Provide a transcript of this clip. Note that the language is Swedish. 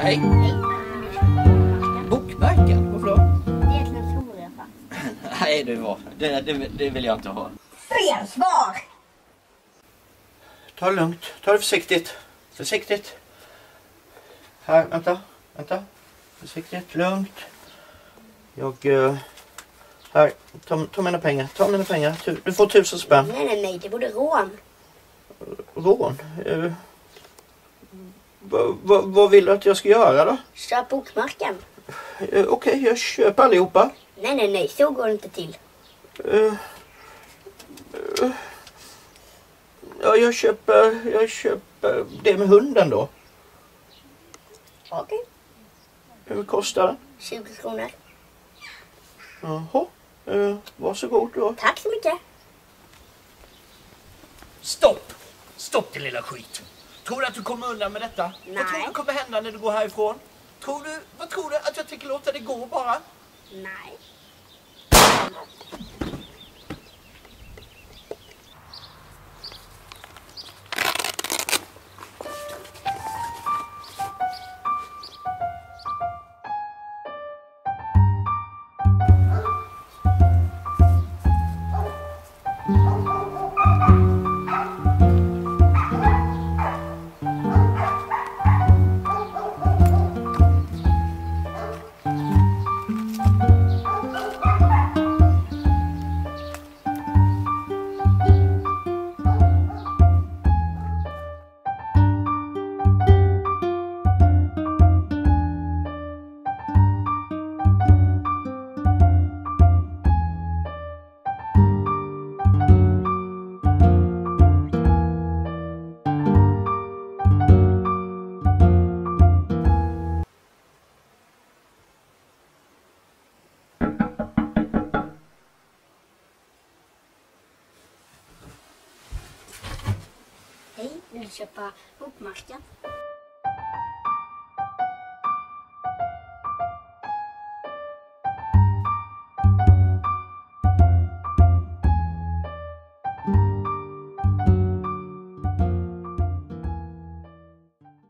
Hej. Hej. Bokmärken? Varför då? Det är egentligen Torrepa. Nej, det vill jag inte ha. Fel svar! Ta det lugnt. Ta det försiktigt. Försiktigt. Här, vänta. Försiktigt, lugnt. Här, ta mina pengar. Ta mina pengar. Du får 1000 spänn. Nej, det borde rån. Rån? Vad vill du att jag ska göra då? Köp bokmärken. Okej, jag köper allihopa. Nej, så går det inte till. Ja, jag köper det med hunden då. Okej. Hur kostar den? 20 kronor. Jaha, varsågod då. Tack så mycket. Stopp din lilla skit. Tror du att du kommer undan med detta? Nej. Vad tror du kommer hända när du går härifrån? Vad tror du att jag tänker låta det gå bara? Nej. Hej, vill du köpa bokmärken?